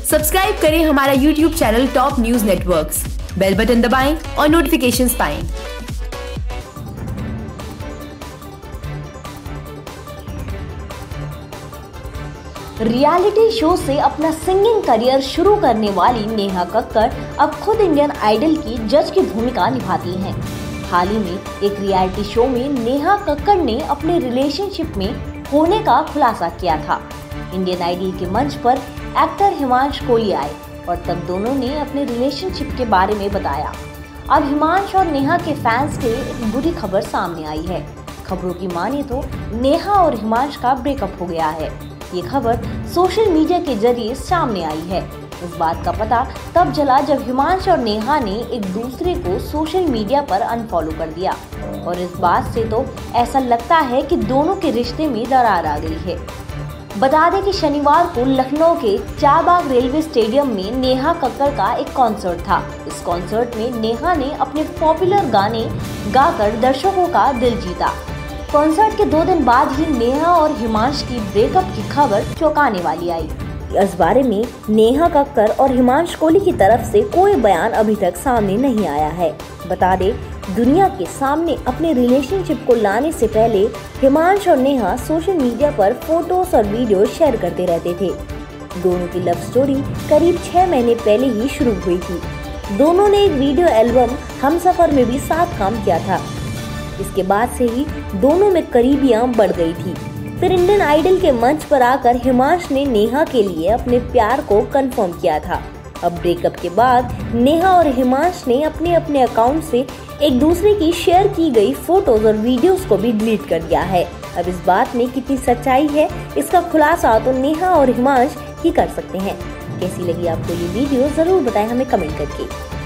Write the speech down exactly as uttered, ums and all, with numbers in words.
Subscribe करें हमारा YouTube channel top news networks, bell button दबाएं और नोटिफिकेशंस पाएं। रियलिटी शो से अपना सिंगिंग करियर शुरू करने वाली नेहा कक्कड़ अब खुद इंडियन आइडल की जज की भूमिका निभाती हैं। हाल ही में एक रियलिटी शो में नेहा कक्कड़ ने अपने रिलेशनशिप में होने का खुलासा किया था। इंडियन आइडल के मंच पर एक्टर हिमांश कोहली आए और तब दोनों ने अपने रिलेशनशिप के बारे में बताया। अब हिमांश और नेहा के फैंस के लिए एक बुरी खबर सामने आई है। खबरों की माने तो नेहा और हिमांश का ब्रेकअप हो गया है। ये खबर सोशल मीडिया के जरिए सामने आई है। इस बात का पता तब चला जब हिमांश और नेहा ने एक दूसरे को सोशल मीडिया पर अनफॉलो कर दिया और इस बात से तो ऐसा लगता है कि दोनों के रिश्ते में दरार आ गई है। बता दें कि शनिवार को लखनऊ के चारबाग रेलवे स्टेडियम में नेहा कक्कड़ का एक कॉन्सर्ट था। इस कॉन्सर्ट में नेहा ने अपने पॉपुलर गाने गाकर दर्शकों का दिल जीता। कॉन्सर्ट के दो दिन बाद ही नेहा और हिमांश की ब्रेकअप की खबर चौंकाने वाली आई। इस बारे में नेहा कक्कड़ और हिमांश कोहली की तरफ से कोई बयान अभी तक सामने नहीं आया है। बता दें, दुनिया के सामने अपने रिलेशनशिप को लाने से पहले हिमांश और नेहा सोशल मीडिया पर फोटोज और वीडियो शेयर करते रहते थे। दोनों की लव स्टोरी करीब छह महीने पहले ही शुरू हुई थी। दोनों ने एक वीडियो एल्बम हमसफर में भी साथ काम किया था। इसके बाद से ही दोनों में करीबियां बढ़ गई थी। फिर इंडियन आइडल के मंच पर आकर हिमांश ने नेहा के लिए अपने प्यार को कंफर्म किया था। अब ब्रेकअप के बाद नेहा और हिमांश ने अपने अपने अकाउंट से एक दूसरे की शेयर की गई फोटोज और वीडियोस को भी डिलीट कर दिया है। अब इस बात में कितनी सच्चाई है, इसका खुलासा तो नेहा और हिमांश ही कर सकते हैं। कैसी लगी आपको ये वीडियो, जरूर बताएं हमें कमेंट करके।